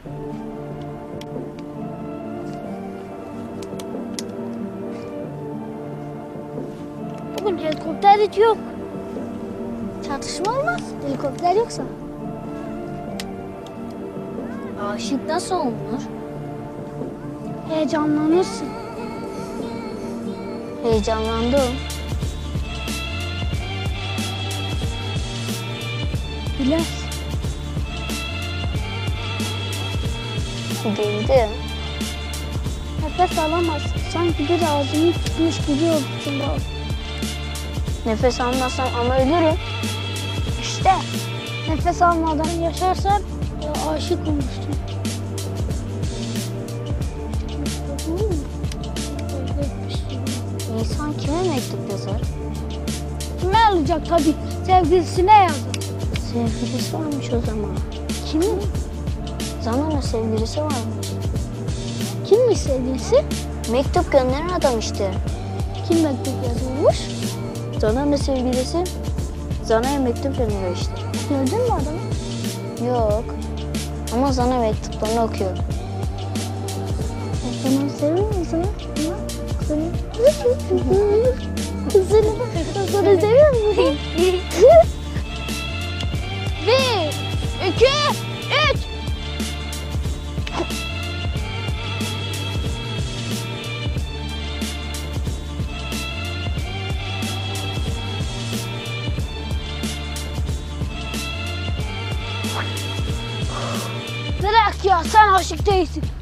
Bugün helikopter hiç yok. Çatışma olmaz. Helikopter yoksa. Aşık nasıl olunur? Heyecanlanırsın. Heyecanlandım. Gülersin. Güldüm. Nefes alamazsın. Sanki bir ağzını tutmuş gibi olursun. Nefes almazsam ama ölürüm. İşte nefes almadan yaşarsan aşık olmuşsun. İnsan kime mektup yazar? Kime alacak tabii? Sevgilisine yazar. Sevgilisi varmış o zaman. Kimin? Zana'nın sevgilisi varmış. Kimmiş sevgilisi? Mektup gönderen adam işte. Kim mektup yazıyormuş? Zana'nın sevgilisi Zana'ya mektup gönderiyor işte. Gördün mü adamı? Yok. Ama Zana mektuplarını okuyor. Onu seviyor musun? Kızını. Kızını seviyor musun? Bir, iki, üç. Bırak ya, sen aşık değilsin.